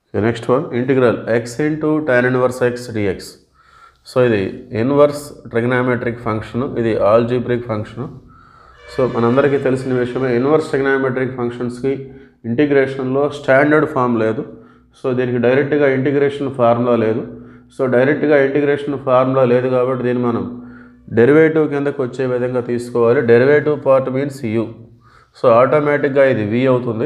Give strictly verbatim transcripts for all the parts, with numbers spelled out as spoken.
Okay, next one, integral x into tan inverse x dx. So ఇది inverse trigonometric function, ఇది algebraic function. So మనందరికీ తెలిసిన విషయమే, inverse trigonometric ఫంక్షన్స్కి ఇంటిగ్రేషన్లో స్టాండర్డ్ ఫామ్ లేదు. సో దీనికి డైరెక్ట్గా ఇంటిగ్రేషన్ ఫార్ములా లేదు. సో డైరెక్ట్గా ఇంటిగ్రేషన్ ఫార్ములా లేదు కాబట్టి దీన్ని మనం డెరివేటివ్ కిందకు వచ్చే విధంగా తీసుకోవాలి. Derivative part means u. So ఆటోమేటిక్గా ఇది వి అవుతుంది.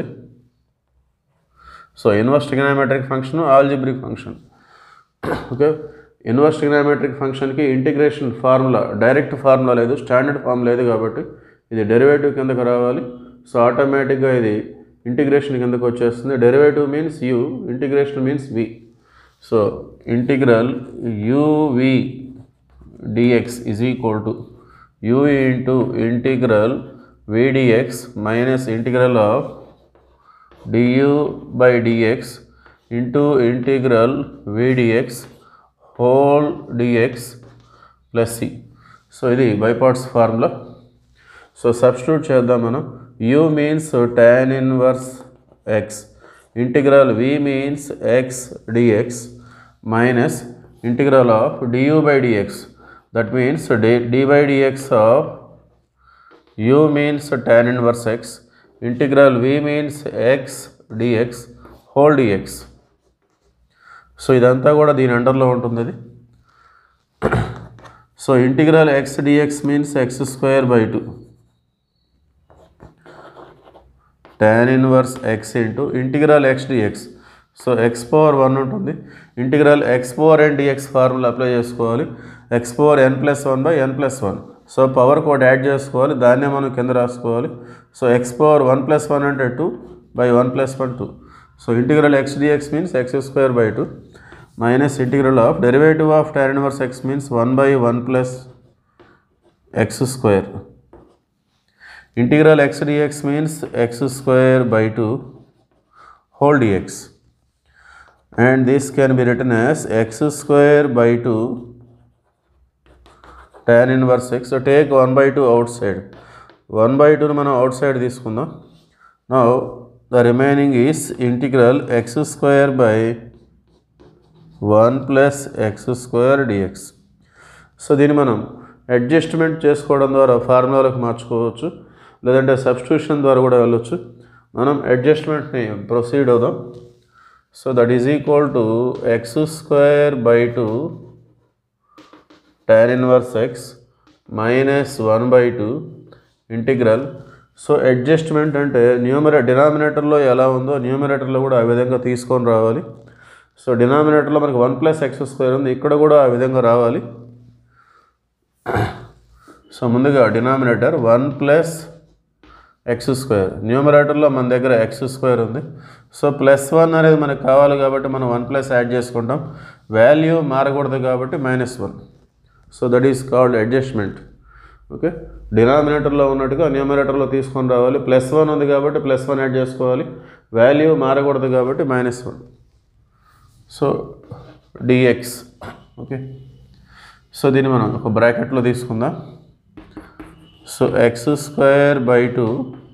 So inverse trigonometric function, algebraic function. Okay, inverse trigonometric ఫంక్షన్కి ఇంటిగ్రేషన్ ఫార్ములా, డైరెక్ట్ ఫార్ములా లేదు, స్టాండర్డ్ ఫామ్ లేదు కాబట్టి ఇది డెరివేటివ్ కిందకు రావాలి. సో ఆటోమేటిక్గా ఇది ఇంటిగ్రేషన్ కిందకు వచ్చేస్తుంది. Derivative means u, integration means v. So integral u v dx is equal to u into integral v dx minus integral of du by dx into integral v dx whole dx plus c. So ఇది by parts formula. So substitute చేద్దాం మనం. u means tan inverse x, integral v means x dx minus integral of du by dx, that means d by dx of u means tan inverse x, integral v means x dx whole dx. So ఇదంతా కూడా దీని అండర్లో ఉంటుంది అది. So integral x dx means x square by two tan inverse x into integral x dx. So x power one ఉంటుంది. Integral x power n dx formula apply చేసుకోవాలి. x power n plus one by n plus one. So power కోడ్ add చేసుకోవాలి, దాన్నే మనం కింద రాసుకోవాలి. So x power one plus one అంటే two by one plus one two. So integral x dx means x square by two minus integral of derivative of tan inverse x means one by one plus x square. Integral x dx means x square by two whole dx. And this can be written as x square by two tan inverse x. So take one by two outside, one by టూని మనం outside తీసుకుందాం. Now the remaining is integral x square by one plus x square dx. So దీన్ని మనం adjustment చేసుకోవడం ద్వారా ఫార్ములాలకు మార్చుకోవచ్చు, లేదంటే substitution ద్వారా కూడా వెళ్ళొచ్చు. మనం అడ్జస్ట్మెంట్ని ప్రొసీడ్ అవుదాం. So that is equal to x square by two tan inverse x minus one by two integral. So adjustment అంటే న్యూమరే డినామినేటర్లో ఎలా ఉందో న్యూమరేటర్లో కూడా ఆ విధంగా తీసుకొని రావాలి. సో డినామినేటర్లో మనకు వన్ ప్లస్ ఎక్స్ స్క్వేర్ ఉంది, ఇక్కడ కూడా ఆ విధంగా రావాలి. సో ముందుగా denominator one plus x square, న్యూమరేటర్లో మన దగ్గర ఎక్స్ స్క్వేర్ ఉంది. సో ప్లస్ వన్ అనేది మనకు కావాలి కాబట్టి మనం వన్ ప్లస్ యాడ్ చేసుకుంటాం. వాల్యూ మారకూడదు కాబట్టి minus one. So that is called adjustment. Okay, డినామినేటర్లో ఉన్నట్టుగా న్యూమరేటర్లో తీసుకొని రావాలి. ప్లస్ వన్ ఉంది కాబట్టి ప్లస్ వన్ యాడ్ చేసుకోవాలి, వాల్యూ మారకూడదు కాబట్టి minus one. So dx. Okay, so దీన్ని మనం ఒక బ్రాకెట్లో తీసుకుందాం. So x square by two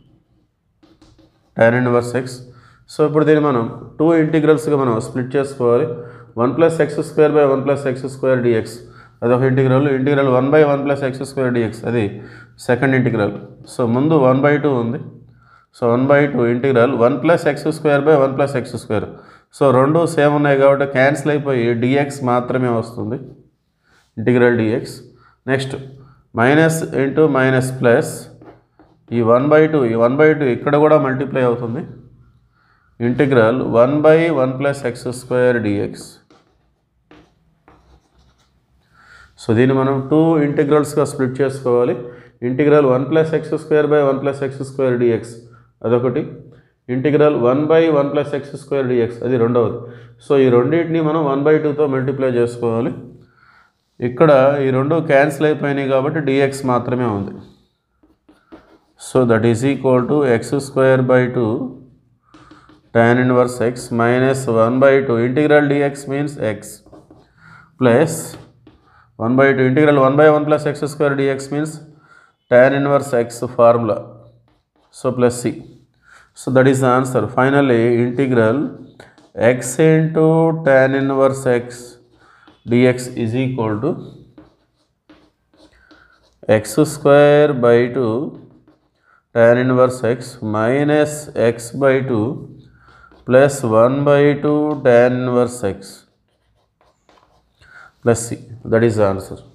tan inverse x. So ఇప్పుడు దీన్ని మనం టూ ఇంటిగ్రల్స్గా మనం స్ప్లిట్ చేసుకోవాలి. One plus x square by one plus x square dx అదొక integral. Integral one by one plus x square dx అది సెకండ్ ఇంటిగ్రల్. సో ముందు one by two ఉంది. So one by two integral one plus x square by one plus x square. So రెండు same ఉన్నాయి కాబట్టి cancel అయిపోయి dx మాత్రమే వస్తుంది, integral dx. Next minus into minus plus ఈ one by two, ఈ one by two ఇక్కడ కూడా మల్టిప్లై అవుతుంది. Integral one by one plus x square dx. So దీన్ని మనం టూ ఇంటిగ్రల్స్గా స్ప్లిట్ చేసుకోవాలి. Integral one plus x square by one plus x square dx అదొకటి, integral one by one plus x square dx అది రెండవది. So ఈ రెండింటిని మనం వన్ బై టూతో మల్టిప్లై చేసుకోవాలి. ఇక్కడ ఈ రెండు క్యాన్సిల్ అయిపోయినాయి కాబట్టి డిఎక్స్ మాత్రమే ఉంది. So that is equal to x square by two tan inverse x minus one by two integral dx means x plus one by two integral one by one plus x square dx means tan inverse x formula. So plus c. So that is the answer. Finally, integral x into tan inverse x dx is equal to x square by two tan inverse x minus x by two plus one by two tan inverse x plus c. That is the answer.